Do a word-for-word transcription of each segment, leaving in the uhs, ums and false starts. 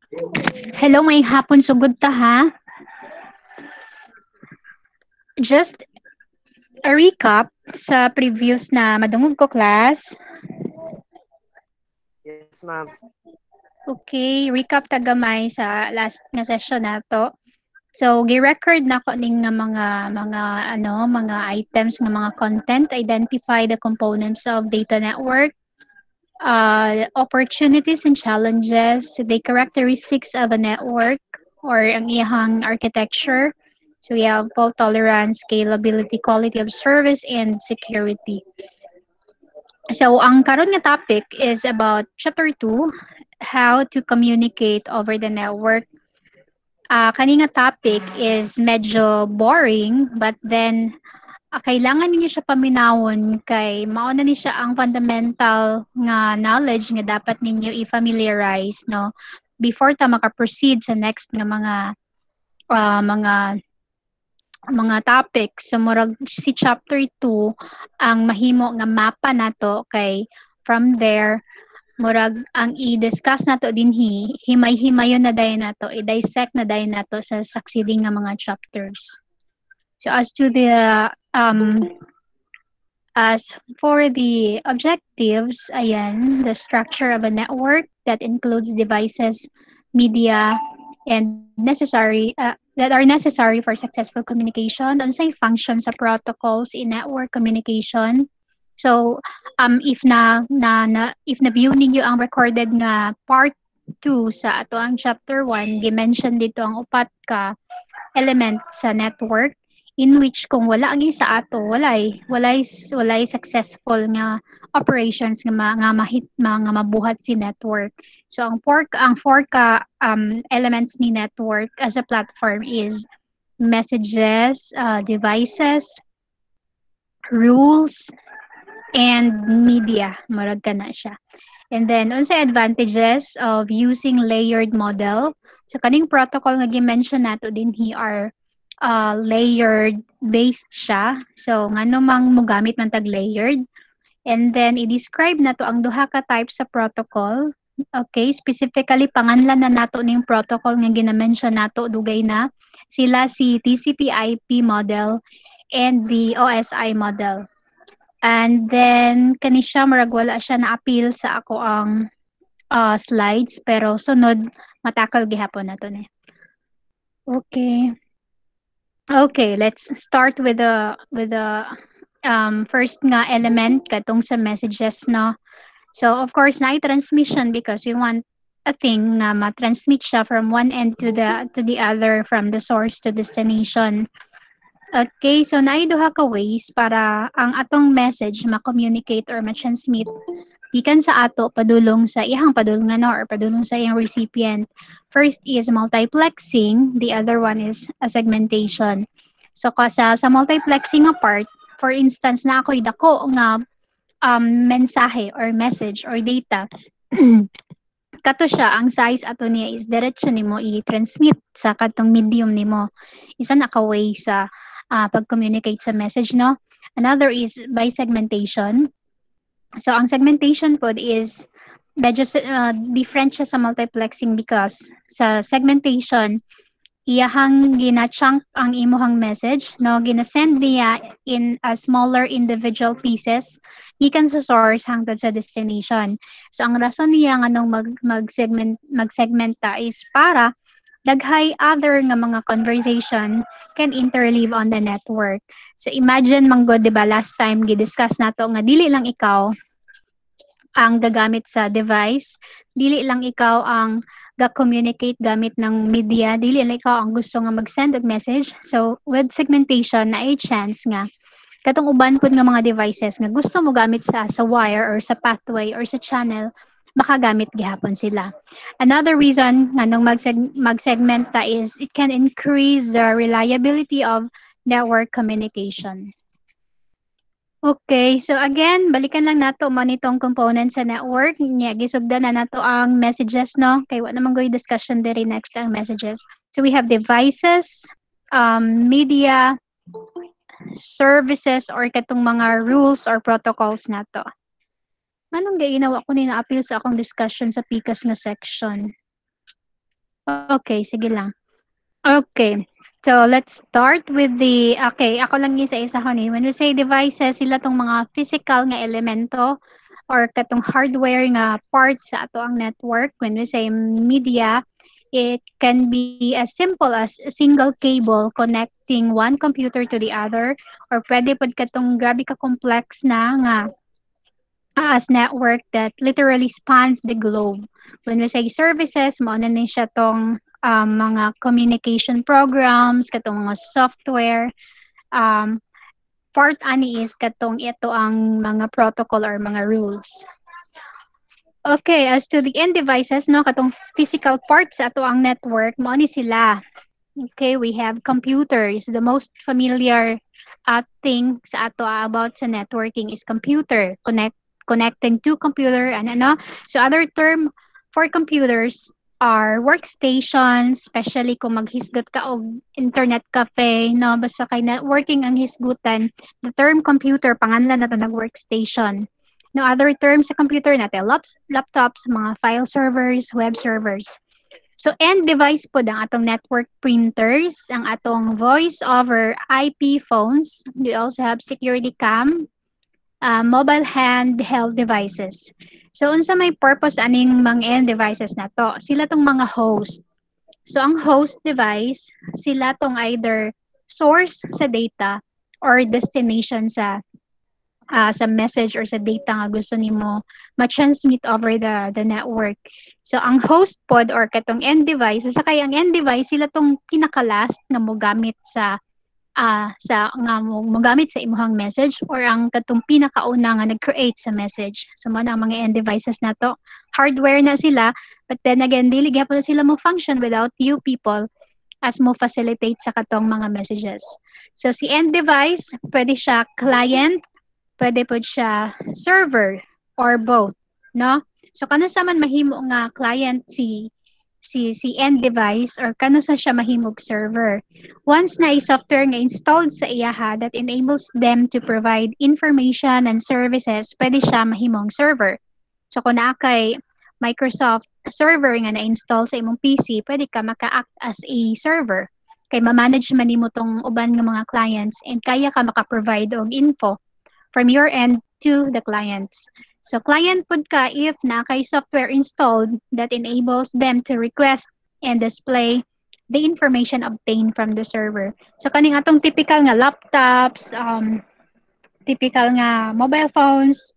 Hello, may hapon sugod ta ha. Just a recap sa previous na madungog ko class. Yes, ma'am. Okay, recap ta gamay sa last nga session nato. So, gi-record na ko ning nga mga mga ano, mga items nga mga content, identify the components of data network, uh, opportunities and challenges, the characteristics of a network or ang iyahang architecture. So we have fault tolerance, scalability, quality of service, and security. So ang karon nga topic is about chapter two, how to communicate over the network. Uh, kani nga topic is medyo boring but then ah, kailangan ninyo siya paminawon kay mao na ni siya ang fundamental nga knowledge nga dapat ninyo i-familiarize no before ta maka-proceed sa next nga mga ah, mga mga topics. So murag si chapter two ang mahimo nga mapa nato kay from there murag ang i-discuss nato dinhi himay-himayon na dayon nato i-dissect na dayon nato sa succeeding nga mga chapters. So as to the um As for the objectives, ayan, the structure of a network that includes devices, media, and necessary uh, that are necessary for successful communication. Unsay functions sa protocols in network communication. So, um, if na, na, na if na-view ninyo ang recorded nga part two sa ato ang chapter one, gi-mention dito ang upat ka element sa network in which kung wala ang isa ato walay walay walay successful nga operations nga ma, nga mahit mga mabuhat si network. So ang four ang four ka um, elements ni network as a platform is messages, uh, devices, rules, and media. Murag ka na siya. And then, unsa advantages of using layered model? So, kaning protocol nga gi-mention nato din he are uh, layered based siya. So, ngano mang mogamit man tag layered. And then, i-describe nato ang duha ka types sa protocol. Okay, specifically, panganlan na nato ning protocol nga gina-mention nato dugay na. Sila si T C P I P model and the O S I model. And then, kani siya, murag wala siya na-appeal sa ako ang uh, slides, pero sunod, matakal gihapon na to ni. Okay. Okay, let's start with the with the um, first nga element katong sa messages no. So of course na transmission because we want a thing nga ma-transmit siya from one end to the to the other from the source to destination. Okay, so naay duha ka ways para ang atong message ma-communicate or ma-transmit gikan sa ato padulong sa iyang padulungan or padulong sa iyang recipient. First is multiplexing, the other one is a segmentation. So kasa sa multiplexing nga part, for instance na ako'y dako nga um, mensahe or message or data. Kato siya, ang size ato niya is diretso nimo i-transmit sa katong medium nimo. Isa na ka way sa uh, pag-communicate sa message, no? Another is by segmentation. So, ang segmentation pod is medyo uh, different siya sa multiplexing because sa segmentation, iyahang gina-chunk ang imuhang message, no? Gina-send niya in a smaller individual pieces gikan sa source hangtod sa destination. So, ang rason niya nga nung mag, mag-segment, mag-segment ta is para daghay other nga mga conversation can interleave on the network. So, imagine manggod, di ba, last time gidiscuss nato nga dili lang ikaw ang gagamit sa device, dili lang ikaw ang ga-communicate gamit ng media, dili lang ikaw ang gusto nga mag-send og message. So, with segmentation, na ay chance nga katong uban pud nga mga devices nga gusto mo gamit sa sa wire or sa pathway or sa channel, makagamit gihapon sila. Another reason nga nung mag-seg- mag-segment ta is it can increase the reliability of network communication. Okay, so again, balikan lang nato mo nitong component sa network. Nya gisugdan na nato ang messages no. Kay wa naman goy discussion diri next ang messages. So we have devices, um, media, services or katong mga rules or protocols nato. Anong ginawa ko ni na-appeal sa akong discussion sa P C A S nga section? Okay, sige lang. Okay. So, let's start with the okay, ako lang isa-isa ko ni. When we say devices, sila tong mga physical nga elemento or katong hardware nga parts sa ato ang network. When we say media, it can be as simple as a single cable connecting one computer to the other or pwede pod katong grabe ka complex na nga as network that literally spans the globe. When we say services, mao na ni siya tong um, mga communication programs, katong mga software, um, part ani is katong ito ang mga protocol or mga rules. Okay, as to the end devices, no, katong physical parts sa ato ang network, mao ni sila. Okay, we have computers. The most familiar uh, thing sa ato about sa networking is computer. Connect connecting to computer and ano. So other term for computers are workstations, especially kung maghisgot ka og internet cafe, no, basta kay networking ang hisgutan. The term computer panganlan nato nag workstation. No other terms sa computer natin, laps, laptops, mga file servers, web servers. So, end device po ang atong network printers, ang atong voice over I P phones. We also have security cam, uh, mobile handheld devices. So, unsa may purpose aning mga end devices na to? Sila tong mga host. So, ang host device, sila tong either source sa data or destination sa uh, sa message or sa data nga gusto nimo ma-transmit over the the network. So ang host pod or katong end device, so sa kay ang end device sila tong pinaka-last nga mogamit sa ah sa nga mo mogamit sa imuhang message or ang katong pinakauna nga nag-create sa message. So mo na ang mga end devices na to. Hardware na sila, but then again dili gyapon sila mo function without you people as mo facilitate sa katong mga messages. So si end device, pwede siya client, pwede po siya server or both, no? So kano sa man mahimo nga client si si si end device or kano sa siya mahimog server. Once na i-software nga installed sa iyaha that enables them to provide information and services, pwede siya mahimong server. So kung naa kay Microsoft server nga na-install sa imong P C, pwede ka maka-act as a server. Kay ma-manage man nimo tong uban nga mga clients and kaya ka maka-provide og info from your end to the clients. So client pud ka if na kay software installed that enables them to request and display the information obtained from the server. So kaning atong typical nga laptops, um, typical nga mobile phones,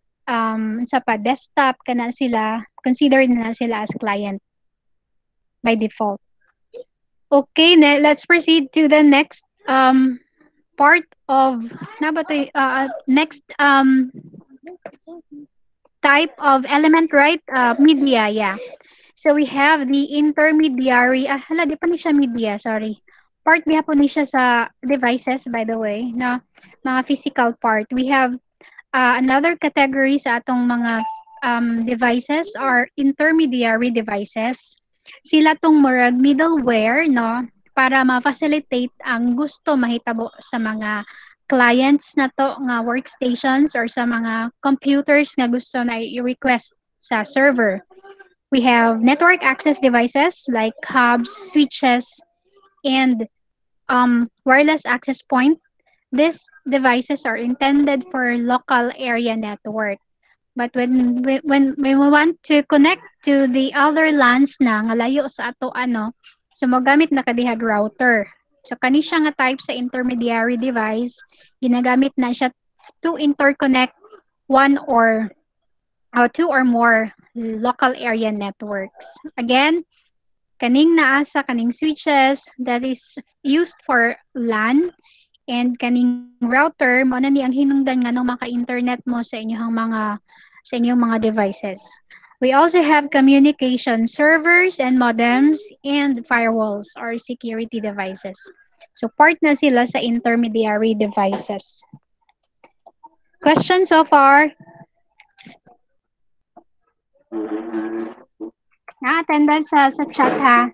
um, sa pa desktop kana sila, considered na sila as client by default. Okay, ne- let's proceed to the next um part of na ba to, uh, next um type of element, right? Uh, media, yeah. So we have the intermediary. Ah, hala, di pa ni siya media, sorry. Part biya po ni siya sa devices, by the way, no? Mga physical part. We have uh, another category sa atong mga um, devices are intermediary devices. Sila tong murag middleware, no? Para ma-facilitate ang gusto mahitabo sa mga clients na to nga workstations or sa mga computers nga gusto na i-request sa server. We have network access devices like hubs, switches, and um, wireless access point. These devices are intended for local area network. But when we- when when we want to connect to the other LANs na nga layo sa ato ano, so mogamit na kadihag router. So kani siya nga type sa intermediary device, ginagamit na siya to interconnect one or uh, two or more local area networks. Again, kaning naa sa kaning switches that is used for LAN and kaning router mo na ni ang hinungdan nga nung maka-internet mo sa inyong mga sa inyong mga devices. We also have communication servers and modems and firewalls or security devices. So part na sila sa intermediary devices. Questions so far? Na-attendance sa, sa chat ha.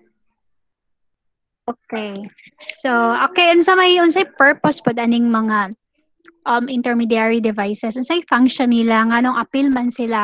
Okay. So, okay, unsa may unsay purpose pod aning mga um intermediary devices? Unsay function nila nganong appeal man sila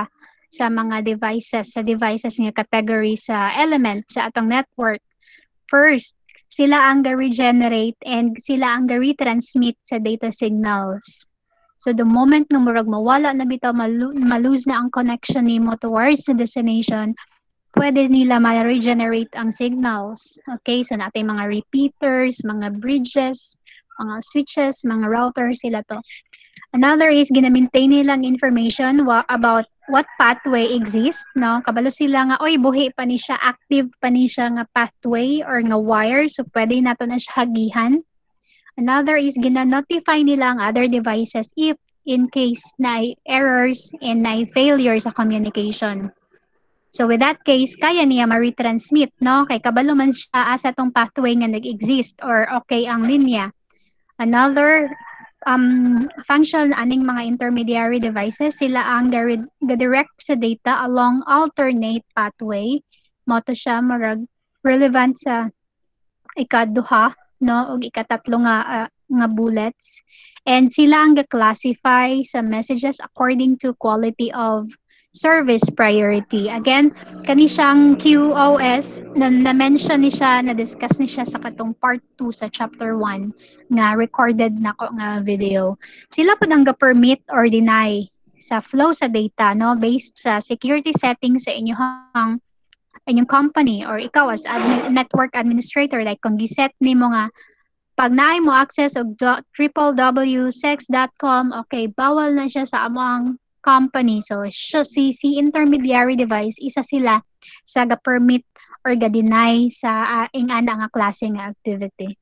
sa mga devices, sa devices nga category sa element sa atong network. First, sila ang ga-regenerate and sila ang ga-retransmit sa data signals. So the moment nga murag mawala na bitaw, malu- malose na ang connection nimo towards the destination, pwede nila ma-regenerate ang signals. Okay, so natin mga repeaters, mga bridges, mga switches, mga routers, sila to. Another is gina-maintain nilang information wa- about what pathway exists, no? Kabalo sila nga, oy, buhi pa ni siya, active pa ni siya nga pathway or nga wire, so pwede nato na siya hagihan. Another is gina-notify nila ang other devices if in case na errors and na failure sa communication. So with that case, kaya niya ma-retransmit, no? Kay kabalo man siya asa tong pathway nga nag-exist or okay ang linya. Another um, function aning mga intermediary devices, sila ang ga-direct sa data along alternate pathway. Mo to siya marag relevant sa ikaduha, no, ug ikatatlo nga uh, nga bullets. And sila ang ga-classify sa messages according to quality of service priority. Again, kani siyang Q O S na, na-mention ni siya, na-discuss ni siya sa katong part two sa chapter one nga recorded na ko nga video. Sila pud ang ga-permit or deny sa flow sa data, no, based sa security settings sa inyong inyong company or ikaw as admin, network administrator, like kung giset nimo nga pag naay mo access og w w w dot sex dot com, okay, bawal na siya sa among company. So siya, si, si intermediary device, isa sila sa ga-permit or ga-deny sa uh, ing ana nga klase nga activity.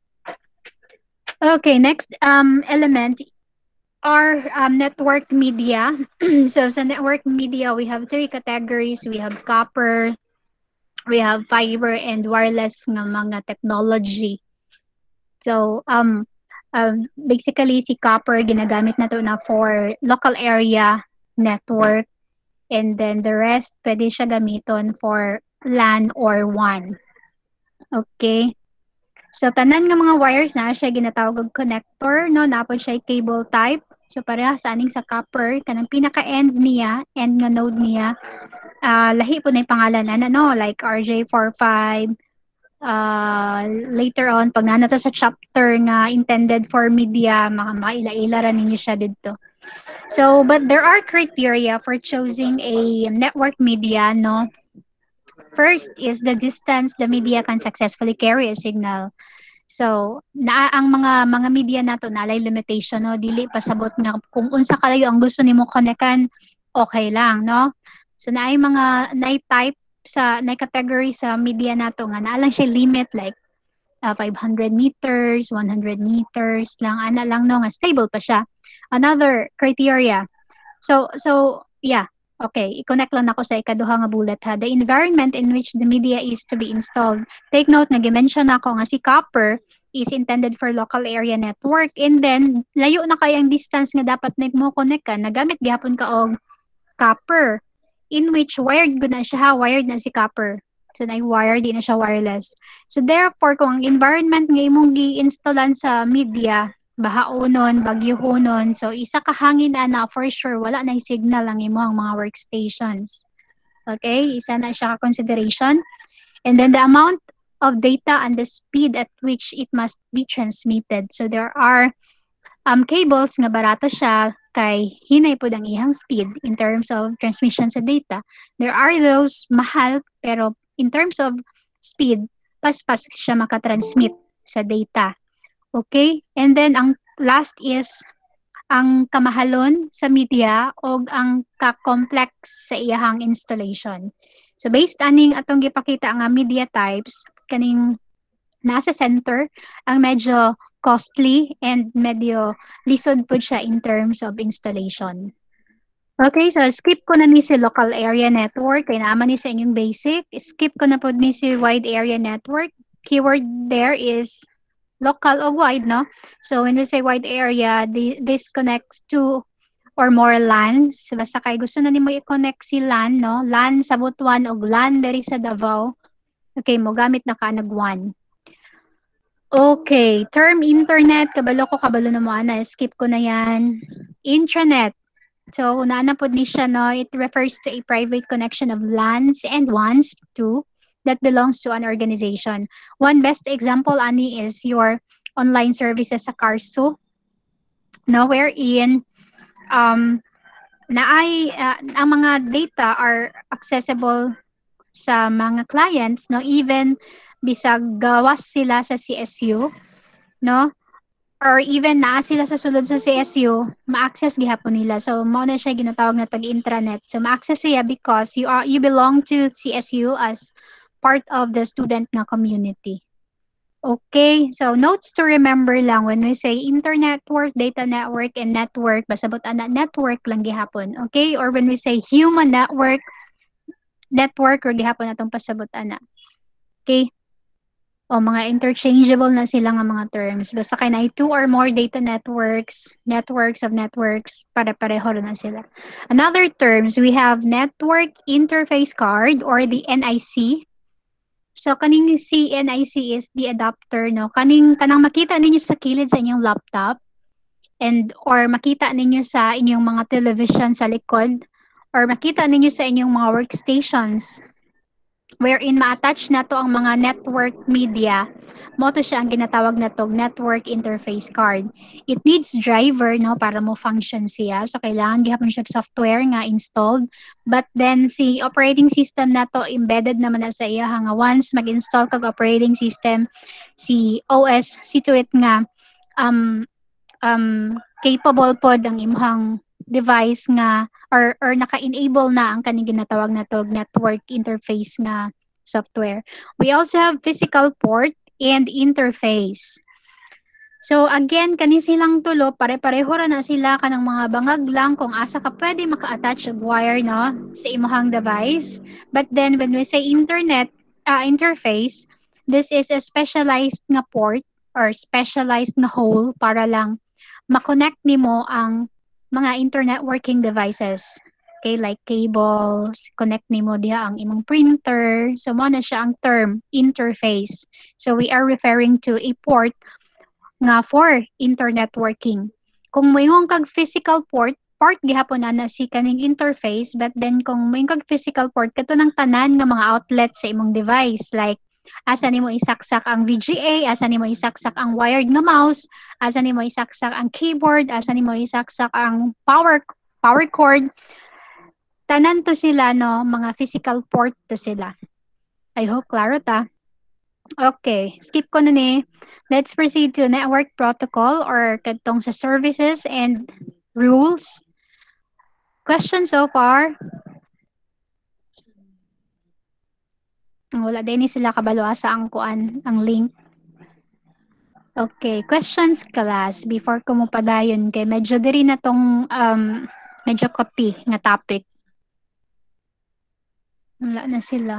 Okay, next um element are um, network media. So sa network media, we have three categories. We have copper, we have fiber, and wireless nga mga technology. So um um basically si copper ginagamit na to na for local area network, and then the rest pwede siya gamiton for LAN or WAN. Okay. So tanan nga mga wires na siya ginatawag og connector, no, napod siya cable type. So pareha sa aning sa copper kanang pinaka end niya, end nga node niya, uh, lahi po na yung pangalan ano, no, like R J forty-five. Uh, later on, pag nanata sa chapter nga intended for media, mga maila-ila rin ninyo siya dito. So, but there are criteria for choosing a network media, no? First is the distance the media can successfully carry a signal. So, na ang mga mga media nato nalay limitation, no, dili pasabot nga kung unsa kalayo ang gusto nimo connectan, okay lang, no? So naay mga naay type sa naay category sa media nato nga naa lang siya limit, like uh, five hundred meters, one hundred meters lang ana lang, no, nga stable pa siya. Another criteria. So so yeah, okay, i-connect lang ako sa ikaduha nga bullet ha. The environment in which the media is to be installed. Take note, nag-mention ako nga si copper is intended for local area network, and then layo na kay ang distance nga dapat na mo connect ka, nagamit gyapon ka og copper, in which wired gud na siya ha, wired na si copper. So na wire, di na siya wireless. So therefore, kung ang environment nga imong gi-installan sa media, bahaunon, bagyohonon, so isa ka hangin na na for sure, wala na signal ang imong mga workstations. Okay, isa na siya ka consideration. And then the amount of data and the speed at which it must be transmitted. So there are um, cables nga barato siya, kay hinay po ang ihang speed in terms of transmission sa data. There are those mahal, pero in terms of speed, pas-pas siya makatransmit sa data. Okay? And then ang last is ang kamahalon sa media o ang ka-complex sa iyahang installation. So based aning atong gipakita nga media types, kaning nasa center ang medyo costly and medyo lisod po siya in terms of installation. Okay, so skip ko na ni si local area network, kay naman ni sa inyong basic. Skip ko na po ni si wide area network. Keyword there is local o wide, no? So when we say wide area, the, this connects to or more LANs. Basta kay gusto na nimo i-connect si LAN, no? LAN sa Butuan o LAN diri sa Davao. Okay, mo gamit na ka nag one. Okay, term internet, kabalo ko, kabalo na mo ana, skip ko na yan. Intranet. So, una na po ni siya, no, it refers to a private connection of lands and ones too that belongs to an organization. One best example, ani, is your online services sa Carso, no, wherein um, na ay, uh, ang mga data are accessible sa mga clients, no, even bisag gawas sila sa C S U, no, or even naa sila sa sulod sa C S U, ma-access gihapon nila. So mao na siya ginatawag na tag-intranet. So ma-access siya because you are you belong to C S U as part of the student na community. Okay, so notes to remember lang when we say internet network, data network, and network, basta but ana network lang gihapon. Okay, or when we say human network, network, or gihapon atong pasabot ana. Okay, o mga interchangeable na sila nga mga terms. Basta kay na two or more data networks, networks of networks, pare-pareho na sila. Another terms, we have network interface card or the N I C. So kaning si N I C is the adapter, no? Kaning kanang makita ninyo sa kilid sa inyong laptop and or makita ninyo sa inyong mga television sa likod or makita ninyo sa inyong mga workstations wherein ma-attach na to ang mga network media, mo to siya ang ginatawag na to network interface card. It needs driver, no, para mo function siya. So kailangan gihapon siya software nga installed. But then si operating system na to embedded naman na sa iya nga once mag-install kag operating system si O S situate nga um um capable pod ang imong device nga or or naka-enable na ang kaning ginatawag na to network interface nga software. We also have physical port and interface. So again, kani silang tulo, pare-pareho ra na sila kanang mga bangag lang kung asa ka pwede maka-attach og wire, no, sa imong device. But then when we say internet uh, interface, this is a specialized nga port or specialized nga hole para lang ma-connect nimo ang mga internet working devices. Okay, like cables, connect nimo diha ang imong printer. So mo na siya ang term interface. So we are referring to a port nga for internet working. Kung moingon kag physical port, port gihapon na na si kaning interface, but then kung moingon kag physical port kato ng tanan nga mga outlet sa imong device like asa nimo isaksak ang V G A, asa nimo isaksak ang wired nga mouse, asa nimo isaksak ang keyboard, asa nimo isaksak ang power power cord. Tanan to sila, no, mga physical port to sila. I hope klaro ta. Okay, skip ko na ni. Let's proceed to network protocol or katong sa services and rules. Question so far? Wala din ni sila kabalo asa ang kuan, ang link. Okay, questions class before ko mo padayon kay medyo diri na tong um, medyo kopi nga topic. Wala na sila.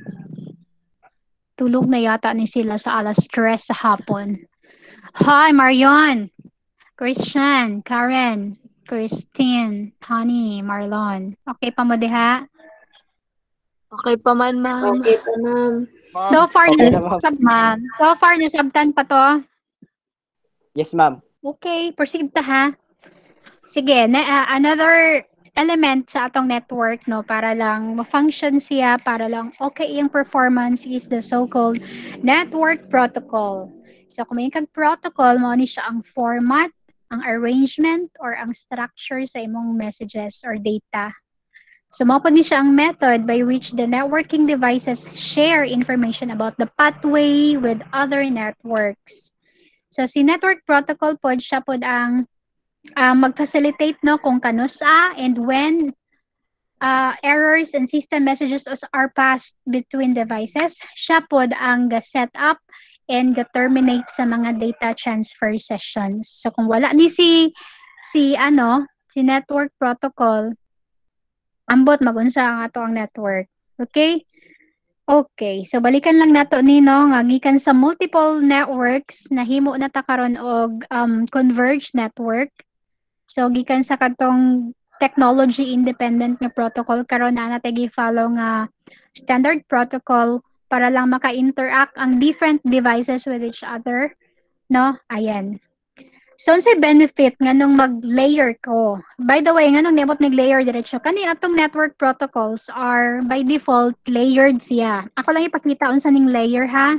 Tulog na yata ni sila sa alas stress sa hapon. Hi, Marion! Christian, Karen, Christine, Honey, Marlon. Okay pa mo diha? Okay pa man, ma'am. Okay pa, ma'am. So far, Okay na, nas- ma'am. sab- ma'am. So far, nasabtan pa to? Yes, ma'am. Okay, proceed ta ha. Sige, na, uh, another element sa atong network, no, para lang ma-function siya, para lang okay yung performance is the so-called network protocol. So, kung may kag protocol, mo ni siya ang format, ang arrangement, or ang structure sa imong messages or data. So, mao po ni siya ang method by which the networking devices share information about the pathway with other networks. So, si network protocol pod siya pod ang uh, mag-facilitate, no, kung kanusa and when uh, errors and system messages are passed between devices. Siya pod ang ga-set up and ga-terminate sa mga data transfer sessions. So kung wala ni si si ano, si network protocol, ambot magunsa ang ato ang network. Okay? Okay, so balikan lang nato nino nga gikan sa multiple networks nahimo na ta karon og um, converged network. So gikan sa katong technology independent nga protocol karon na natay gi-follow nga standard protocol para lang maka-interact ang different devices with each other, no? Ayan. So, unsay benefit nganong mag-layer ko? By the way, nganong nabot nag-layer diretso? Kani atong network protocols are by default layered siya. Ako lang ipakita unsa ning layer ha.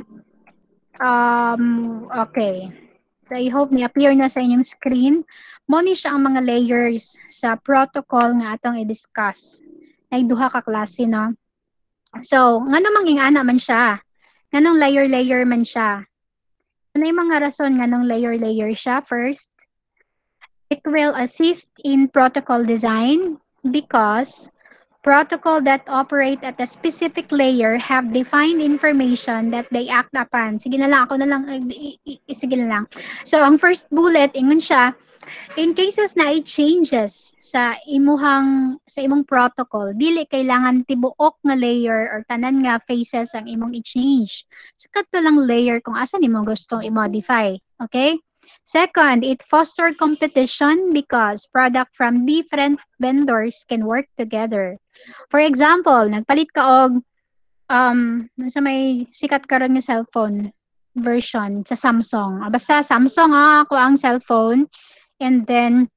Um, okay. So, I hope ni-appear na sa inyong screen. Mo ni siya ang mga layers sa protocol nga atong i-discuss. Ay duha ka klase, no? So, ngano manging ana man siya? Nganong layer-layer man siya? Ano yung mga rason nganong layer-layer siya? First, it will assist in protocol design because protocol that operate at a specific layer have defined information that they act upon. Sige na lang, ako na lang, i- i- i- sige na lang. So, ang first bullet, ingon siya, in cases na ay changes sa imuhang sa imong protocol, dili kailangan tibuok nga layer or tanan nga phases ang imong i-change. So kadto lang layer kung asa nimo gustong i-modify. Okay? Second, it foster competition because product from different vendors can work together. For example, nagpalit ka og um sa may sikat karon nga cellphone version sa Samsung. Ah, Basta Samsung ah, ako ang cellphone. And then,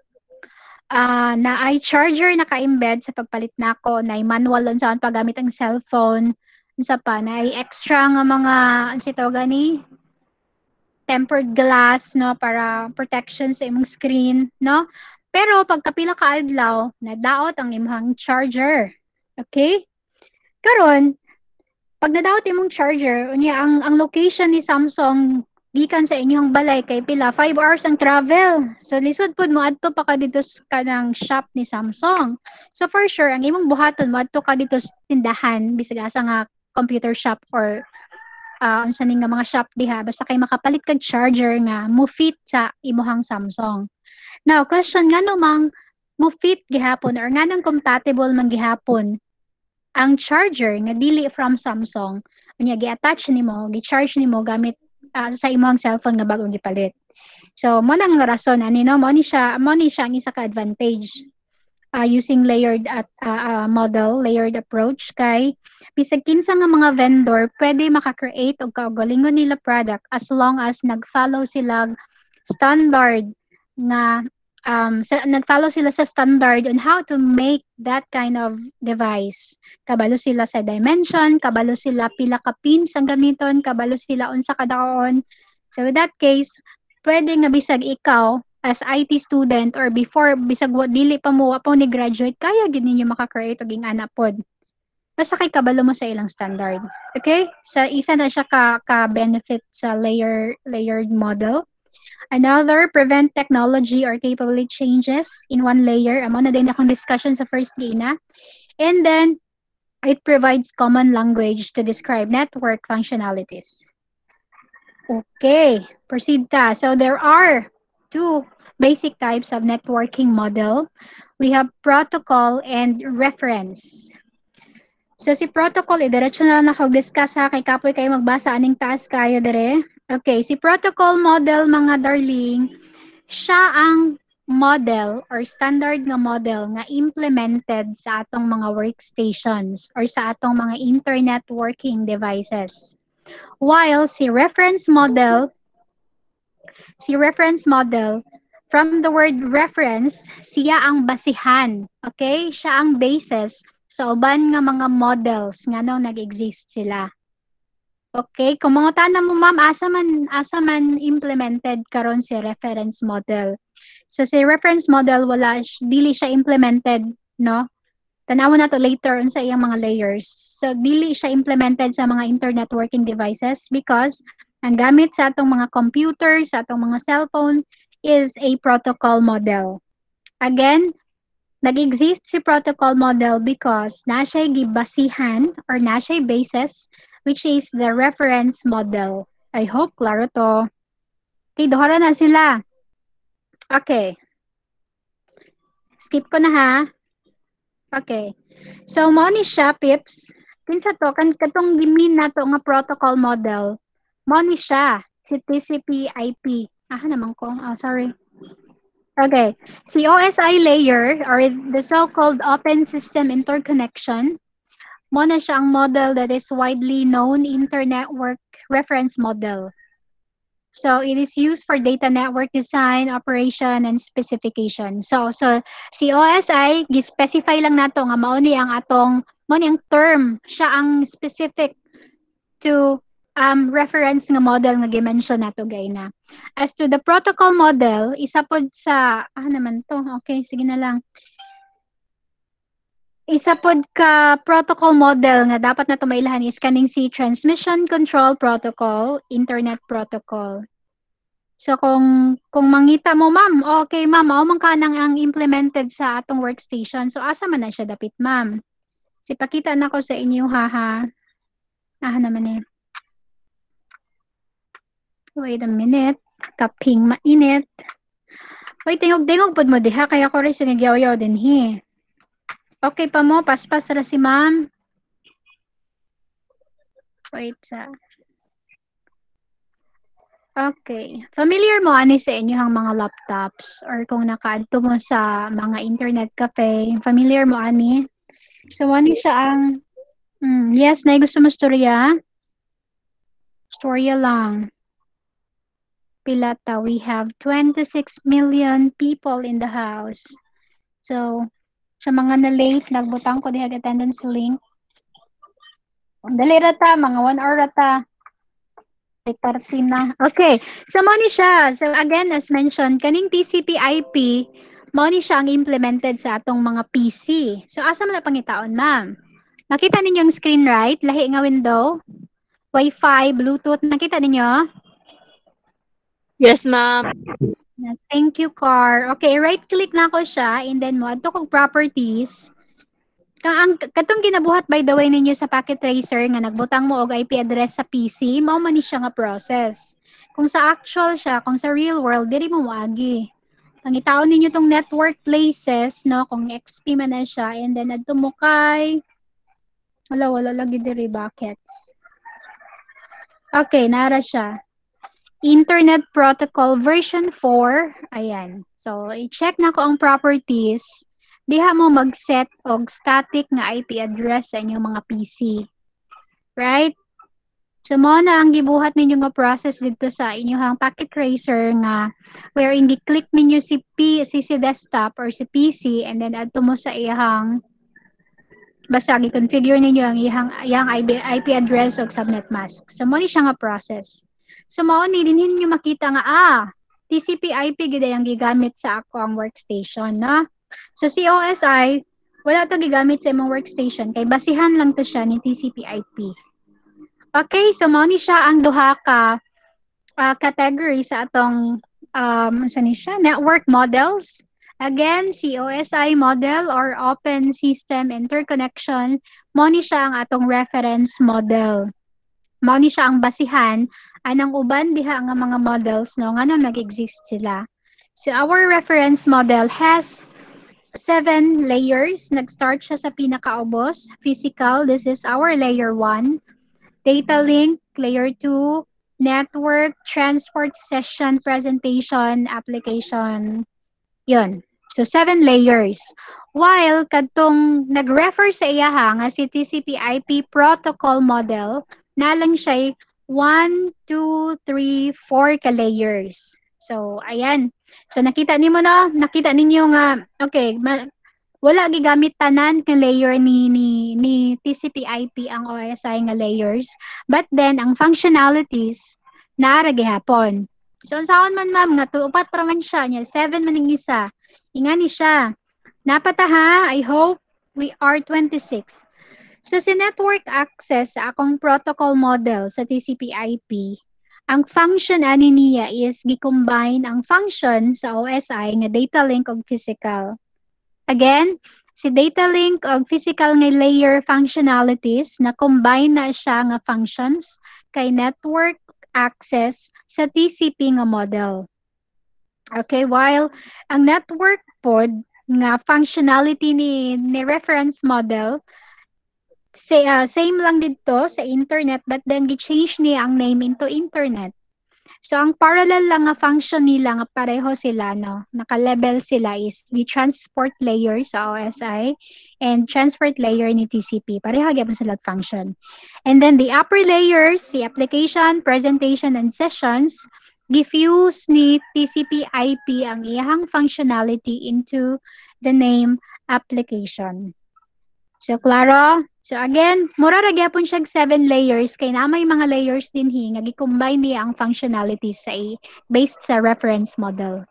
ah na ay charger naka-embed sa pagpalit nako, na manual on saan paggamit ang cellphone. Unsa pa, na ay extra nga mga, ano tawag gani? Tempered glass, no, para protection sa imong screen, no? Pero pagkapila ka adlaw, nadaot ang imong charger. Okay? Karon, pag nadaot imong charger, unya ang ang location ni Samsung gikan sa inyong balay kay pila five hours ang travel. So lisod pud mo adto pa ka dito sa kanang shop ni Samsung. So for sure ang imong buhaton mo adto ka dito sa tindahan bisag asa nga computer shop or uh, unsa ning nga mga shop diha basta kay makapalit kag charger nga mo fit sa imuhang Samsung. Now question ngano mang mo fit gihapon or nganong compatible man gihapon ang charger nga dili from Samsung, unya gi-attach nimo, gi-charge nimo gamit ah, sa imong cellphone nga bagong gipalit. So mo nang rason ani no, mo ni siya, mo ni siya ang isa ka advantage uh, using layered at uh, uh, model, layered approach kay bisag kinsa nga mga vendor pwede maka-create og kaugalingon nila product as long as nag-follow sila standard nga um, sa, nag-follow sila sa standard on how to make that kind of device. Kabalo sila sa dimension, kabalo sila pila ka pins ang gamiton, kabalo sila unsa kadaon. So with that case, pwede nga bisag ikaw as I T student or before bisag wa dili pa mo wa pa ni graduate kaya gid ninyo maka-create og ingana pod. Basta kay kabalo mo sa ilang standard. Okay? Sa isa na siya ka ka benefit sa layer layered model. Another, prevent technology or capability changes in one layer. Amo na din akong discussion sa first gina. And then, it provides common language to describe network functionalities. Okay, proceed ta. So there are two basic types of networking model. We have protocol and reference. So si protocol, idiretso na lang nakag-discuss ha, kay kapoy kayo magbasa aning taas kayo dire. Okay, si protocol model mga darling, siya ang model or standard nga model nga implemented sa atong mga workstations or sa atong mga internet working devices. While si reference model, si reference model, from the word reference, siya ang basihan. Okay? Siya ang basis sa uban nga mga models nga nung nag-exist sila. Okay, kung mga tanong mo ma'am, asa man asa man implemented karon si reference model. So si reference model wala dili siya implemented, no? Tanawon na to later on sa iyang mga layers. So dili siya implemented sa mga internet working devices because ang gamit sa atong mga computer, sa atong mga cellphone is a protocol model. Again, nag-exist si protocol model because na siya gibasihan or na siya basis which is the reference model. I hope klaro to. Okay, dohara na sila. Okay. Skip ko na ha. Okay. So, mo ni siya, pips. Kinsa to, kan katong gimin na to nga protocol model. Mo ni siya, si T C P I P. Ah, naman ko. Oh, sorry. Okay. Si O S I layer, or the so-called Open System Interconnection, mo na siya ang model that is widely known internet work reference model. So it is used for data network design, operation, and specification. So so si O S I gi-specify lang nato nga mao ni ang atong mao ni ang term, siya ang specific to um reference nga model nga gi-mention nato gayna. As to the protocol model, isa pod sa ah naman to. Okay, sige na lang. Isa pod ka protocol model nga dapat na mailahan is kaning si Transmission Control Protocol, Internet Protocol. So kung kung mangita mo ma'am, okay ma'am, mao man kanang ang implemented sa atong workstation. So asa man na siya dapit ma'am? So ipakita na ko sa inyo ha ha. Ah naman eh. Wait a minute. Kaping mainit. Wait, tingog-tingog pod mo diha kaya ko rin sinigyaw-yaw din hi. Okay pa mo, paspas ra si ma'am. Wait sa. Okay. Familiar mo ani sa inyong mga laptops or kung nakaadto mo sa mga internet cafe, familiar mo ani? So ani siya ang mm, yes, na gusto mo storya? Storya lang. Pila ta? We have twenty-six million people in the house. So sa mga na late, nagbutang ko diha attendance link. Dali ra ta, mga one hour ra ta. thirteen na. Okay. So, mo ni siya. So, again, as mentioned, kaning T C P I P, mo ni siya ang implemented sa atong mga P C. So, asa man na pangitaon, ma'am? Nakita ninyo yung screen right? Lahi nga window? Wi-Fi, Bluetooth. Nakita ninyo? Yes, ma'am. Thank you, Car. Okay, right-click na ako siya. And then, mo ato kong properties. Kang ang katong ginabuhat by the way ninyo sa packet tracer nga nagbutang mo og I P address sa P C, mao man ni siya nga process. Kung sa actual siya, kung sa real world diri mo moagi. Pangitaon ninyo tong network places no kung X P man na siya and then adto mo kay wala wala lagi diri buckets. Okay, nara siya. Internet Protocol version four. Ayan. So, i-check na ko ang properties. Diha mo mag-set og static nga I P address sa inyong mga P C. Right? So, mo na ang gibuhat ninyo nga process dito sa inyong packet tracer nga wherein gi-click ninyo si P, si, si desktop or si P C and then adto mo sa iyang basta gi-configure ninyo ang iyang, iyang I P address og subnet mask. So, mo ni siya nga process. So, mao ni din ninyo makita nga ah, T C P I P gid ang gigamit sa ako ang workstation, no? So, si O S I, wala to gigamit sa imong workstation kay basihan lang to siya ni T C P I P. Okay, so mao ni siya ang duha ka uh, category sa atong um sa ni siya network models. Again, si O S I model or Open System Interconnection, mao ni siya ang atong reference model. Mao ni siya ang basihan anang uban diha nga mga models no nganong nag-exist sila. So our reference model has seven layers. Nag-start siya sa pinakaubos. Physical, this is our layer one. Data link, layer two. Network, transport, session, presentation, application. Yun. So seven layers. While kadtong nag-refer sa iyaha nga si T C P I P protocol model, nalang siya one, two, three, four ka layers. So, ayan. So, nakita nimo na, nakita ninyo nga, okay, ma- wala gigamit tanan nga layer ni, ni, ni T C P I P ang O S I nga layers. But then, ang functionalities, naara gihapon. So, unsaon man ma'am, nga tuupat ra man siya, niya, seven man ang isa. Ingani siya. Napata ha, I hope we are twenty-six. So, sa network access sa akong protocol model sa T C P I P, ang function ani niya is gi-combine ang function sa O S I nga data link og physical. Again, si data link og physical nga layer functionalities na combine na siya nga functions kay network access sa T C P nga model. Okay, while ang network pod nga functionality ni ni reference model say, uh, same lang dito sa internet but then gi-change niya ang name into internet. So ang parallel lang nga function nila nga pareho sila no. Naka-level sila is the transport layer sa O S I and transport layer ni T C P. Pareho gyapon sila function. And then the upper layers, the application, presentation and sessions, gifuse ni T C P I P ang iyahang functionality into the name application. So, klaro? So, again, mura ra gyapon siya seven layers kay na may mga layers din hi nga gi-combine niya ang functionalities sa based sa reference model.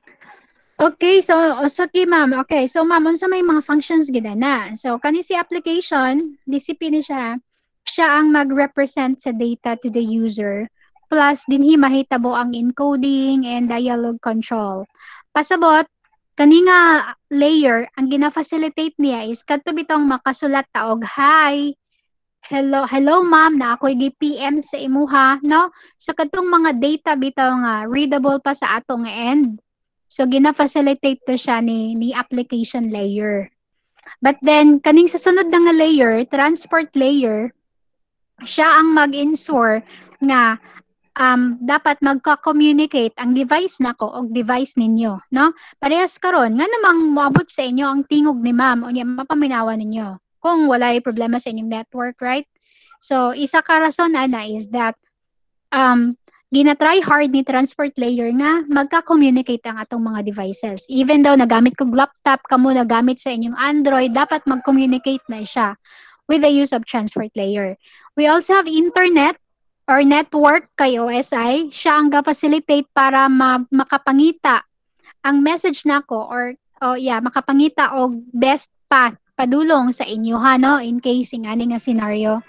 Okay, so so okay, ma'am. Okay, so ma'am, unsa may mga functions gid na. So kani si application, D C P ni siya, siya ang mag-represent sa data to the user. Plus dinhi mahitabo ang encoding and dialogue control. Pasabot kani nga layer ang gina-facilitate niya is kadto bitong makasulat ta og hi. Hello, hello ma'am, na ako'y gi-P M sa imuha, no? So kadtong mga data bitaw nga readable pa sa atong end. So gina-facilitate to siya ni ni application layer. But then kaning sa sunod na nga layer, transport layer, siya ang mag-ensure nga um, dapat magka-communicate ang device nako o device ninyo, no? Parehas karon nga namang moabot sa inyo ang tingog ni ma'am o niya mapaminawa ninyo kung walay problema sa inyong network, right? So isa ka rason ana is that um gina-try hard ni transport layer nga magka-communicate ang atong mga devices. Even though nagamit kog laptop kamo nagamit sa inyong Android, dapat mag-communicate na siya with the use of transport layer. We also have internet or network kay O S I. Siya ang ga-facilitate para ma- makapangita ang message nako or oh yeah, makapangita og best path padulong sa inyo ha no in case ing ani nga scenario.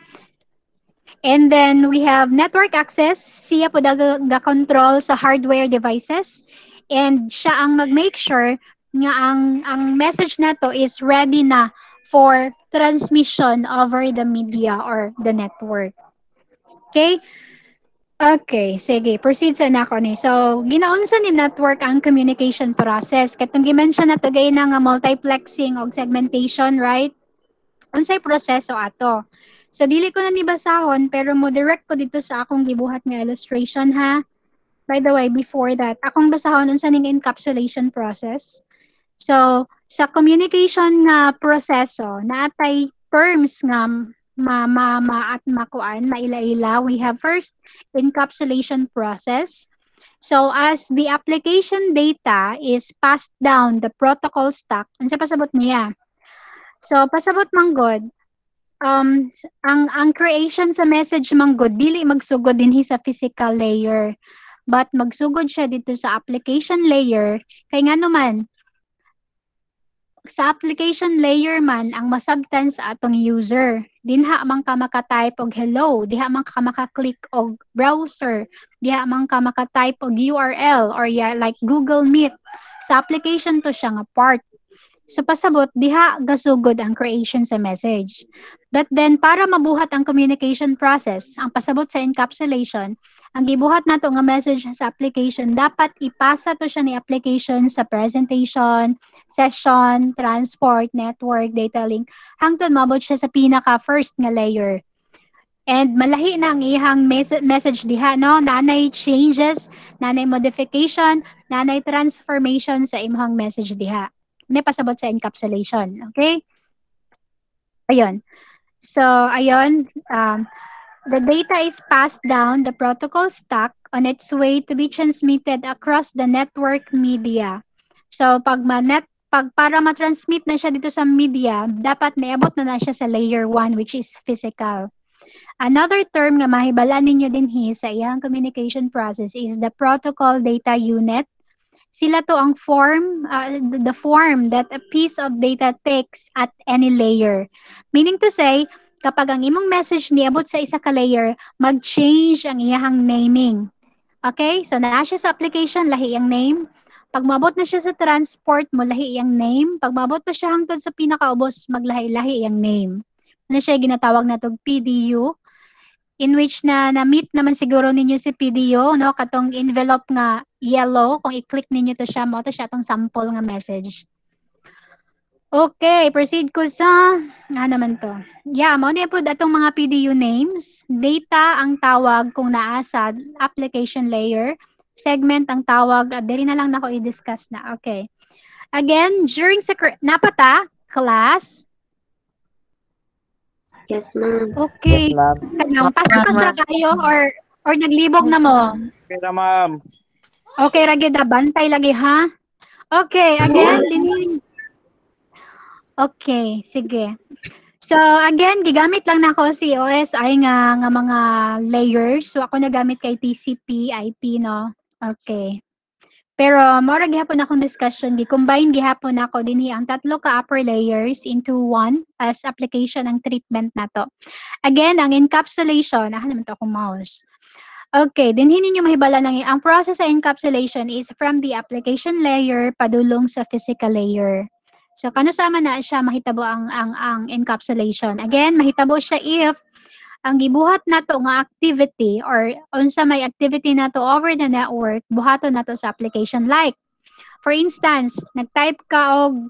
And then we have network access, siya po ga-control sa hardware devices and siya ang mag-make sure nga ang ang message na to is ready na for transmission over the media or the network. Okay? Okay, sige. Proceed sa nako ni. So, ginaunsa ni network ang communication process. Katong gi-mention na to gay na nga multiplexing o segmentation, right? Unsay proseso ato. So dili ko na ni basahon pero mo direct ko dito sa akong gibuhat nga illustration ha. By the way, before that, akong basahon unsa ning encapsulation process. So sa communication nga proseso naatay terms nga ma ma, ma at makuan maila-ila. We have first encapsulation process. So as the application data is passed down the protocol stack, unsa pasabot niya? So pasabot manggod um ang ang creation sa message manggod dili magsugod dinhi sa physical layer but magsugod siya dito sa application layer kay ngano man sa application layer man ang masabtan sa atong user dinha man ka maka-type og hello, diha man ka maka-click og browser, diha man ka maka-type og U R L or yeah, like Google Meet. Sa application to siya nga part. So pasabot diha gasugod ang creation sa message. But then para mabuhat ang communication process, ang pasabot sa encapsulation, ang gibuhat nato nga message sa application dapat ipasa to siya ni application sa presentation, session, transport, network, data link hangtod maabot siya sa pinaka first nga layer. And malahi na ang ihang mes- message diha no, nanay changes, nanay modification, nanay transformation sa imong message diha. May pasabot sa encapsulation. Okay? Ayun. So, ayun. Um, the data is passed down the protocol stack on its way to be transmitted across the network media. So, pag ma-net, pag para ma-transmit na siya dito sa media, dapat naabot na na siya sa layer one which is physical. Another term nga mahibalaan ninyo din hi sa iyang communication process is the protocol data unit. Sila to ang form, uh, the form that a piece of data takes at any layer. Meaning to say, kapag ang imong message niabot sa isa ka layer, mag-change ang iyahang naming. Okay? So, naa siya sa application, lahi ang name. Pag mabot na siya sa transport, mo lahi ang name. Pag mabot pa siya hangtod sa pinakaubos, maglahi-lahi ang name. Ano siya ginatawag na to P D U? In which na na-meet naman siguro ninyo si P D U, no? Katong envelope nga yellow, kung i-click ninyo to siya, mo to siya itong sample nga message. Okay, proceed ko sa, nga naman to. Yeah, mo na po atong mga P D U names. Data ang tawag kung naa sa application layer. Segment ang tawag, uh, diri na lang na ko i-discuss na. Okay. Again, during sa, napata, class, Yes, ma'am. okay. Yes, ma'am. Kanang pasok ka sa kayo or Or naglibog na mo? Pero ma'am. Okay, ra gyud bantay lagi ha. Okay, again din. Okay, sige. So again, gigamit lang nako si O S I nga nga mga layers. So ako nagamit kay T C P I P no. Okay. Pero mora gihapon akong discussion, gi-combine gihapon ako dinhi ang tatlo ka upper layers into one as application ang treatment nato. Again, ang encapsulation, ah naman to akong mouse. Okay, dinhi ninyo mahibala lang ang process sa encapsulation is from the application layer padulong sa physical layer. So kano sama na siya mahitabo ang ang ang encapsulation. Again, mahitabo siya if ang gibuhat nato nga activity or unsa may activity nato over the network buhaton nato sa application, like for instance nag-type ka og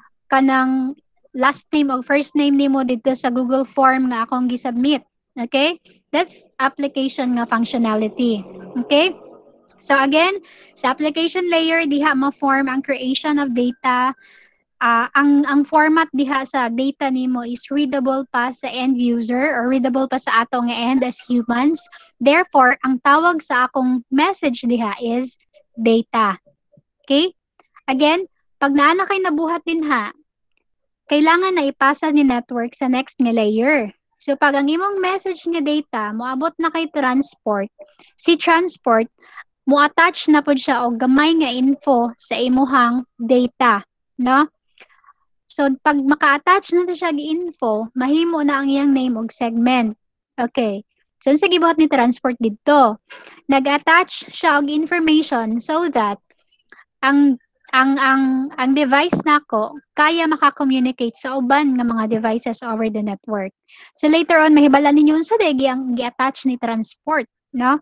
kanang last name o first name nimo dito sa Google form nga akong gi-submit, okay, that's application nga functionality. Okay, so again sa application layer diha ma-form ang creation of data. Uh, ang ang format diha sa data nimo is readable pa sa end user or readable pa sa ato nga end as humans. Therefore, ang tawag sa akong message diha is data. Okay? Again, pag naana kay nabuhat din ha, kailangan na ipasa ni network sa next nga layer. So pag ang imong message nga data moabot na kay transport, si transport mo attach na pud siya og gamay nga info sa imuhang data, no? So, pag maka-attach na to siya gi-info, mahimo na ang iyang name og segment. Okay. So, sa gibuhat ni transport dito, nag-attach siya og information so that ang ang ang ang device nako kaya maka-communicate sa uban nga mga devices over the network. So later on mahibala ninyo unsa day ang gi-attach ni transport, no?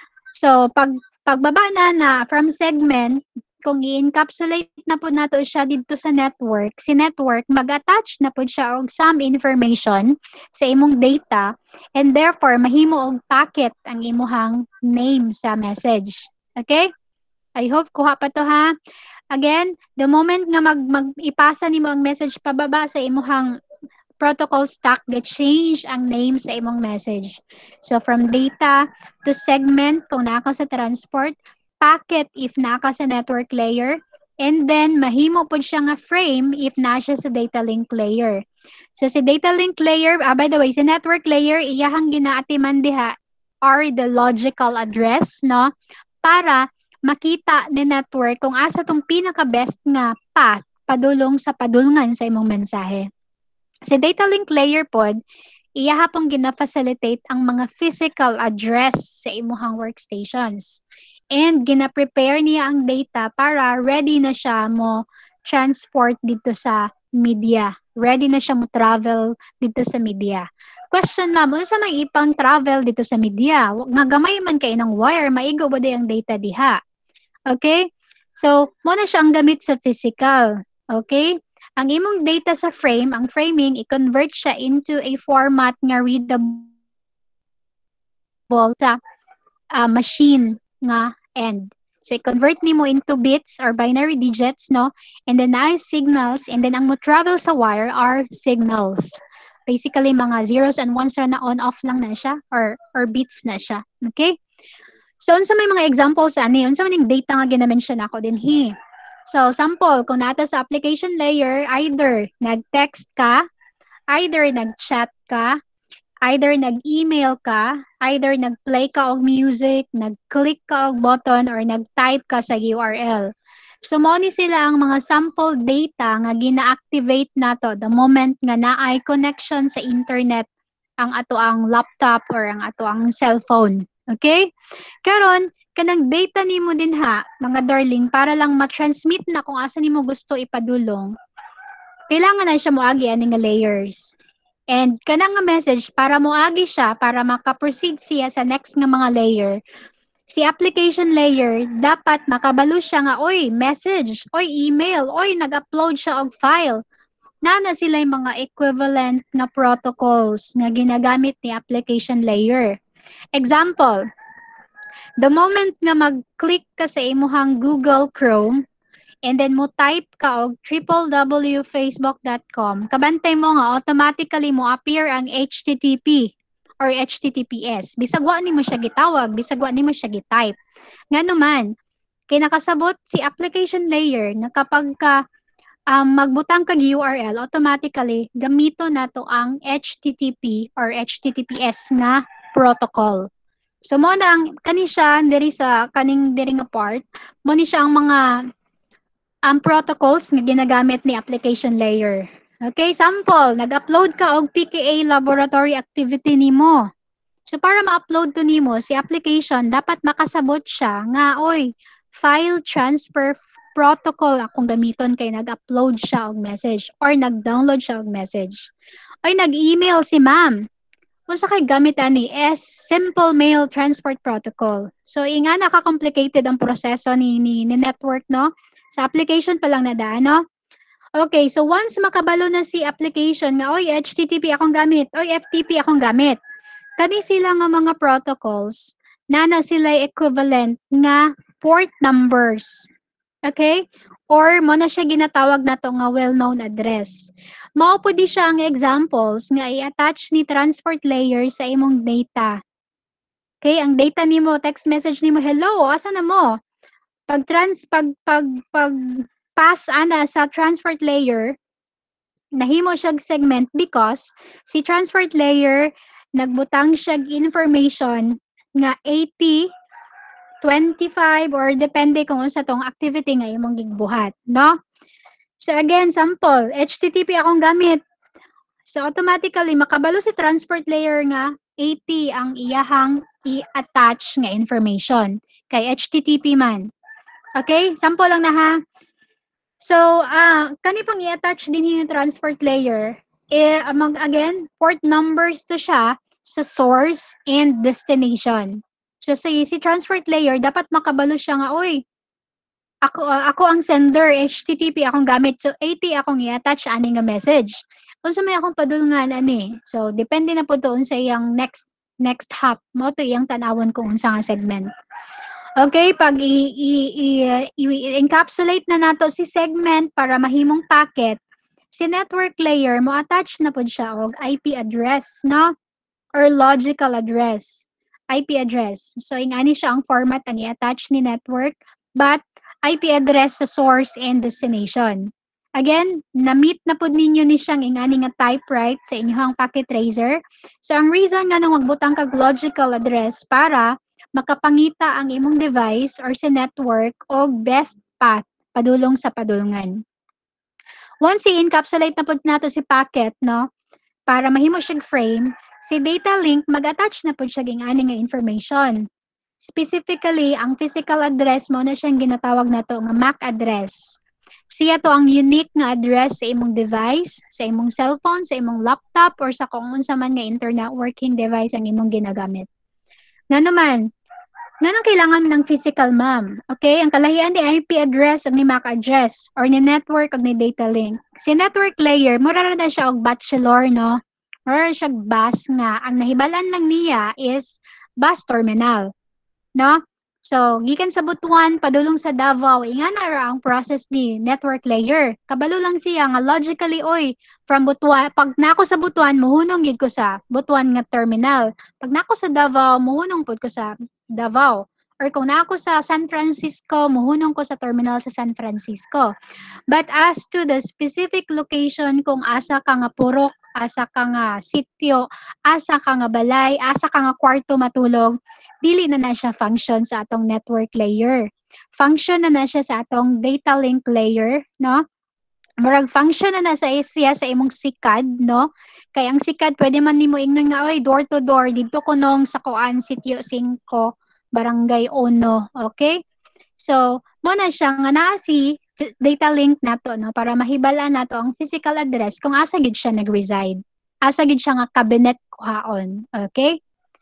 So pag pagbaba na na from segment, kung i-encapsulate na po nato siya dito sa network, si network mag-attach na po siya og some information sa imong data and therefore mahimo og packet ang imuhang name sa message. Okay? I hope kuha pa to ha. Again, the moment nga mag, mag ipasa nimo ang message pababa sa imuhang protocol stack, ga-change ang name sa imong message. So from data to segment kung naka sa transport, packet if naka sa network layer, and then mahimo pod siya nga frame if na siya sa data link layer. So si data link layer, ah, by the way, si network layer, iyahang ginaatiman diha are the logical address, no? Para makita ni network kung asa tong pinaka-best nga path padulong sa padulngan sa imong mensahe. Sa data link layer pod, iya hapong gina-facilitate ang mga physical address sa imuhang workstations. And gina-prepare niya ang data para ready na siya mo transport dito sa media. Ready na siya mo travel dito sa media. Question ma'am, unsa may ipang travel dito sa media? Nga gamay man kay ng wire, maigo ba ang data diha? Okay? So, mo na siya ang gamit sa physical. Okay? Ang imong data sa frame, ang framing, i-convert siya into a format nga readable sa uh, machine nga end. So, i-convert nimo into bits or binary digits, no? And then na signals, and then ang mo travel sa wire are signals. Basically, mga zeros and ones na on-off lang na siya or, or bits na siya. Okay? So, unsa may mga examples ani? Unsa man yung data nga gina-mention ako din hi? So, sample, kung nata sa application layer, either nag-text ka, either nag-chat ka, either nag-email ka, either nag-play ka og music, nag-click ka og button, or nag-type ka sa U R L. So, mo ni sila ang mga sample data nga gina-activate nato the moment nga naay connection sa internet ang ato ang laptop or ang ato ang cellphone. Okay? Karon, kanang data nimo din ha, mga darling, para lang ma-transmit na kung asa nimo gusto ipadulong, kailangan na siya moagi ani nga layers. And kanang nga message, para moagi siya, para maka-proceed siya sa next nga mga layer, si application layer, dapat makabalo siya nga, oy, message, oy, email, oy, nag-upload siya og file. Nana sila yung mga equivalent na protocols na ginagamit ni application layer. Example, the moment nga mag-click ka sa imuhang Google Chrome, and then mo type ka og w w w dot facebook dot com, kabantay mo nga automatically mo appear ang H T T P or H T T P S. Bisag wa nimo siya gitawag, bisag wa nimo siya gitype. Nga naman, kay nakasabot si application layer na kapag ka um, magbutang kag U R L, automatically gamito nato ang H T T P or H T T P S nga protocol. So mo na ang kani siya diri sa kaning diri nga part, mo ni siya ang mga ang protocols nga ginagamit ni application layer. Okay, sample, nag-upload ka og P K A laboratory activity nimo. So para ma-upload to nimo si application, dapat makasabot siya nga oy, file transfer protocol akong gamiton kay nag-upload siya og message or nag-download siya og message. Oy, nag-email si ma'am. Unsa kay gamit ani S simple mail transport protocol. So inga naka-complicated ang proseso ni, ni ni network no. Sa application pa lang nadaan no. Okay, so once makabalo na si application nga oy H T T P akong gamit, oy F T P akong gamit. Kani sila nga mga protocols na na sila equivalent nga port numbers. Okay? Or mo na siya ginatawag na to nga well-known address. Mao po di siya ang examples nga i-attach ni transport layer sa imong data. Okay, ang data nimo, text message nimo, hello, asa na mo? Pag trans pag pag pag pass ana sa transport layer, nahimo siya segment because si transport layer nagbutang siya information nga eighty, twenty-five or depende kung unsa tong activity nga imong gigbuhat, no? So again, sample, H T T P akong gamit. So automatically makabalo si transport layer nga eighty ang iyahang i-attach nga information kay H T T P man. Okay? Sample lang na ha. So, ah, uh, kani pang i-attach din yung transport layer, eh, among again, port numbers to siya sa source and destination. So, si, si transport layer, dapat makabalo siya nga, oy, ako, uh, ako ang sender, H T T P akong gamit. So, eighty akong i-attach ani nga message. Kung sa may akong padulngan, ani. So, depende na po doon sa iyang next next hop. Mo to iyang tanawon kung unsa nga segment. Okay, pag i-encapsulate na nato si segment para mahimong packet, si network layer mo attach na pud siya og I P address, no? Or logical address. I P address. So ingani siya ang format ang i-attach ni network, but I P address sa source and destination. Again, na-meet na pud ninyo ni siyang ingani nga type right sa inyong packet tracer. So ang reason nga nang magbutang kag logical address para makapangita ang imong device or sa network og best path padulong sa padulngan. Once i-encapsulate na pud nato si packet, no, para mahimo siyang frame, si data link mag-attach na pud siya ging ani nga information. Specifically, ang physical address mo na siyang ginatawag nato nga M A C address. Siya to ang unique nga address sa imong device, sa imong cellphone, sa imong laptop, or sa kung unsa man nga internet working device ang imong ginagamit. Nga naman, nga nang kailangan ng physical, ma'am. Okay? Ang kalahian ni I P address o ni M A C address or ni network o ni data link. Si network layer, mura na siya og bachelor, no? Or siya bus nga. Ang nahibalan lang niya is bus terminal. No? So, gikan sa Butuan, padulong sa Davao, inga na ra ang process ni network layer. Kabalo lang siya nga logically, oy, from Butuan, pag nako sa Butuan, muhunong gid ko sa Butuan nga terminal. Pag nako sa Davao, muhunong pud ko sa Davao. Or kung nako sa San Francisco, muhunong ko sa terminal sa San Francisco. But as to the specific location, kung asa ka nga purok, asa ka nga sityo, asa ka nga balay, asa ka nga kwarto matulog, dili na na siya function sa atong network layer. Function na na siya sa atong data link layer, no? Murag function na na sa siya sa imong sikad, no? Kaya ang sikad, pwede man nimo ingnon nga, oy, door to door, dito ko nung sa kuan, sitio five, barangay uno, okay? So, mo na siya nga naa si data link nato, no? Para mahibala nato ang physical address kung asa gid siya nag-reside. Asa gid siya nga cabinet kuhaon, okay?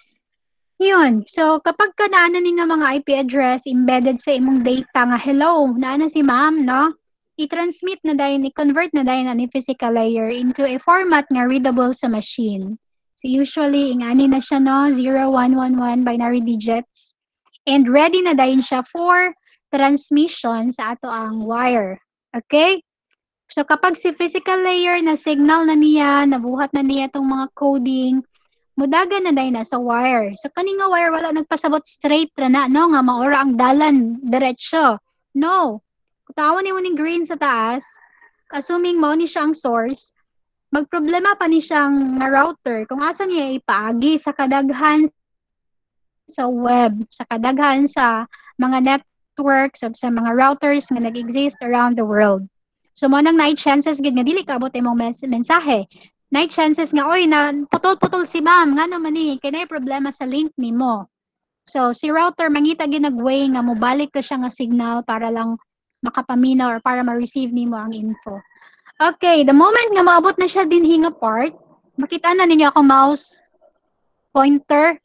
Yun. So, kapag ka naana ni nga mga I P address embedded sa imong data nga, hello, naana si ma'am, no? I-transmit na dahil, i-convert na dahil na ni physical layer into a format nga readable sa machine. So, usually, ingani na siya, no? zero, one, one, one binary digits. And ready na dahil siya for transmission sa ato ang wire. Okay? So, kapag si physical layer na signal na niya, nabuhat na niya itong mga coding, mudagan na day na sa wire. So kani nga wire wala nagpasabot straight ra na no nga maura ang dalan diretso. No. Kutawan nimo ning green sa taas, assuming mao ni siya ang source, magproblema pa ni siyang nga router kung asa niya ipaagi sa kadaghan sa web, sa kadaghan sa mga networks o sa mga routers nga nag-exist around the world. So mo nang night chances gid nga dili kaabot imong mens- mensahe. Night chances nga oy na putol-putol si ma'am ngano man ni kay nay problema sa link nimo. So si router mangita gid nag-way nga mobalik to siya nga signal para lang makapaminaw or para ma-receive nimo ang info. Okay, the moment nga maabot na siya dinhi nga part, makita na ninyo ako mouse pointer.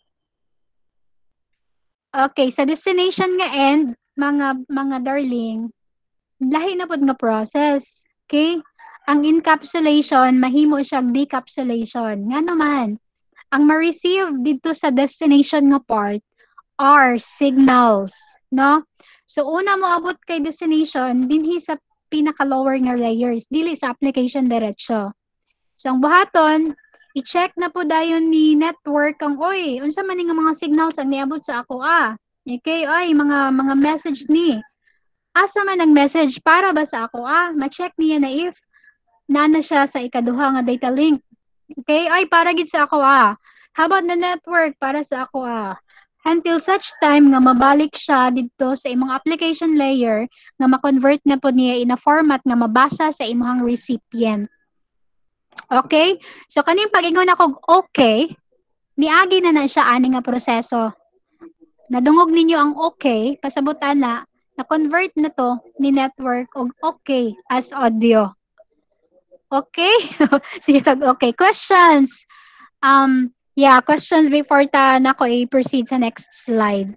Okay, sa destination nga end, mga mga darling, lahi na pod nga process. Okay? Ang encapsulation, mahimo siyang decapsulation. Nga naman, ang ma-receive dito sa destination nga part are signals, no? So una mo abot kay destination dinhi sa pinaka-lower nga layers, dili sa application diretso. So ang buhaton, i-check na po dayon ni network ang oy, unsa man nga mga signals ang niabot sa ako ah. Okay, oy, mga mga message ni. Asa man ang message para ba sa ako ah? Ma-check niya na if nana siya sa ikaduha nga data link. Okay, ay para gid sa ako ah. How about the network para sa ako ah? Until such time nga mabalik siya dito sa imong application layer nga ma-convert na po niya in a format nga mabasa sa imong recipient. Okay? So kaning pag-ingon ako okay, niagi na na siya ani nga proseso. Nadungog ninyo ang okay, pasabutan na, na-convert na to ni network og okay as audio. Okay? Sige tag okay. Questions? Um, yeah, questions before ta nako i-proceed sa next slide.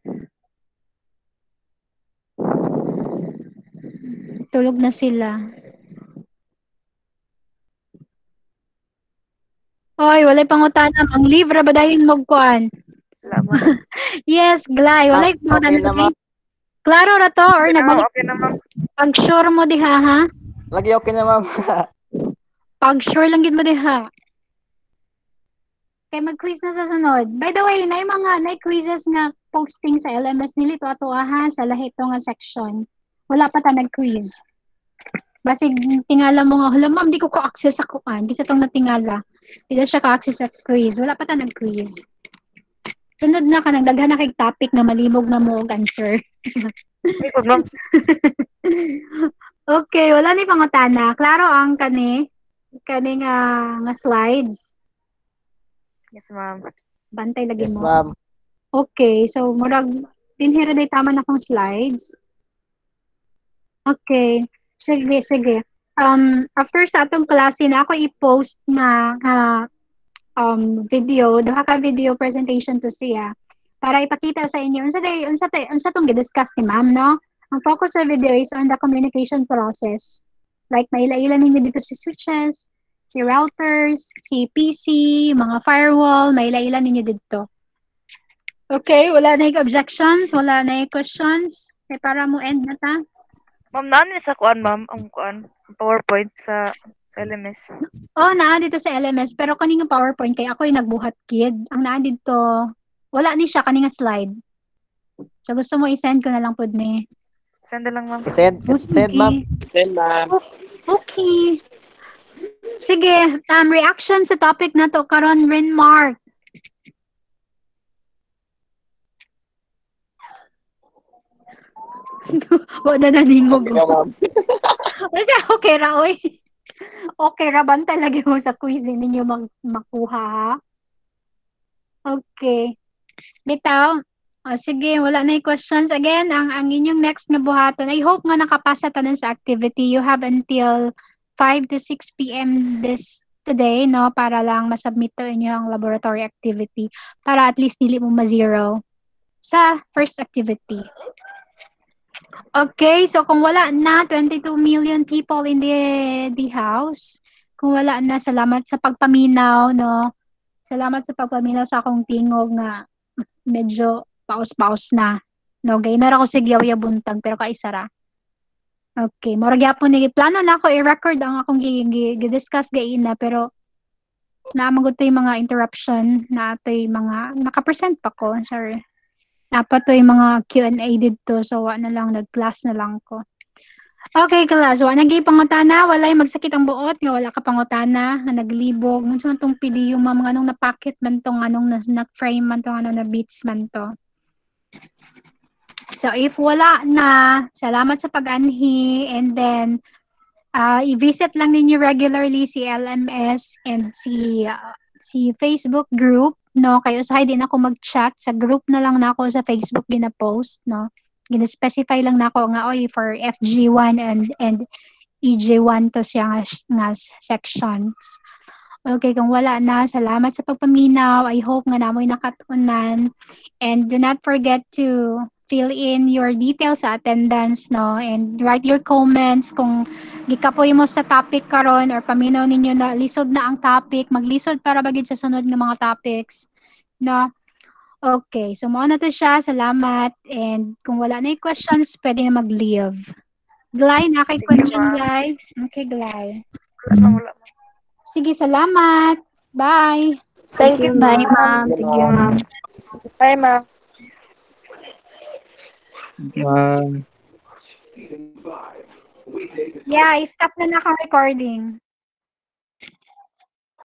Tulog na sila. Oy, walay pangutana. Ang libre ba dayon mo kuan? Yes, Glay. Walay Ma'am, okay pangutana. na, ma'am. Klaro ra to or nagbalik? Okay na, ma'am. Pag sure mo diha ha? Lagi okay na, ma'am. Pag sure lang gid mo diha. Kay mag-quiz na sa sunod. By the way, na mga na quizzes nga posting sa L M S nili to ato ha sa lahi to nga section. Wala pa ta nag-quiz. Basig tingala mo nga, hala ma'am, di ko ka-access sa kuan. Bisa tong natingala. Di na siya ka-access sa quiz. Wala pa ta nag-quiz. Sunod na ka nang daghan na kay topic nga malimog na mo og answer. Ikot, ma'am. Okay, wala ni pangutana. Klaro ang kani kani nga nga slides. Yes, ma'am. Bantay lagi Yes, mo. ma'am. Okay, so murag dinhira day tama na akong slides. Okay. Sige, sige. Um after sa atong klase na ako i-post na nga um video, duha ka video presentation to siya para ipakita sa inyo unsa day unsa tay unsa tong gi-discuss ni ma'am, no? Ang focus sa video is on the communication process. Like maila-ila ninyo dito si switches, si routers, si P C, mga firewall, maila-ila ninyo dito. Okay, wala na yung objections, wala na yung questions. Eh, para mo end na ta. Ma'am, naan sa kuan, ma'am, ang kuan, ang PowerPoint sa sa L M S. Oh, naa dito sa L M S, pero kaning PowerPoint kay ako yung nagbuhat kid. Ang naa dito, wala ni siya kaning slide. So gusto mo i-send ko na lang pod ni. Send na lang, ma'am. Send, Oh, send, ma'am. sige. Send, ma'am. Okay. Sige, um, reaction sa topic na to karon rin Mark. Wala na ningog. Okay, ma'am. Kasi okay ra, oy. Okay ra, banta lagi mo sa quiz ninyo mag makuha, ha? Okay. Bitaw. Oh, sige, wala na yung questions. Again, ang, ang inyong next na buhaton, I hope nga nakapasa tanan sa activity. You have until five to six p m this today, no? Para lang masubmit to inyo ang laboratory activity. Para at least dili mo ma-zero sa first activity. Okay, so kung wala na twenty-two million people in the the house, kung wala na, salamat sa pagpaminaw, no? Salamat sa pagpaminaw sa akong tingog nga medyo paus-paus na. No, gay na ra ko sig yaw buntag pero kaisa ra. Okay, mura gyapon ni plano na ako i-record ang akong gi-discuss gay na pero naamagod to yung mga interruption na to yung mga naka-present pa ko, sorry. Dapat to yung mga Q and A dito, so wa na lang, nag-class na lang ko. Okay, class. Wa nagay pangutana, walay magsakit ang buot nga wala ka pangutana, nga naglibog. Unsa man tong P D U ma'am, nga anong napakit man tong anong nas na-frame man tong anong na beats man to. So if wala na, salamat sa pag-anhi, and then uh, i-visit lang ninyo regularly si L M S and si uh, si Facebook group, no? Kayo usahay din ako mag-chat sa group na lang na ako sa Facebook gina-post, no? Gina-specify lang na ako nga oy for F G one and and E J one to siya nga, nga sections. Okay, kung wala na, salamat sa pagpaminaw. I hope nga namoy nakatunan. And do not forget to fill in your details sa attendance, no? And write your comments kung gikapoy mo sa topic karon or paminaw ninyo na lisod na ang topic, maglisod para bagid sa sunod ng mga topics, no? Okay, so mao na to siya. Salamat. And kung wala na yung questions, pwede na mag-leave. Glay, na kay Sige, question, ma'am. Glay? Okay, Glay. Wala na, wala. Sige, salamat. Bye. Thank you, Bye, ma'am. ma'am. Thank you, ma'am. Bye, ma'am. Ma'am. Yeah, stop na naka-recording.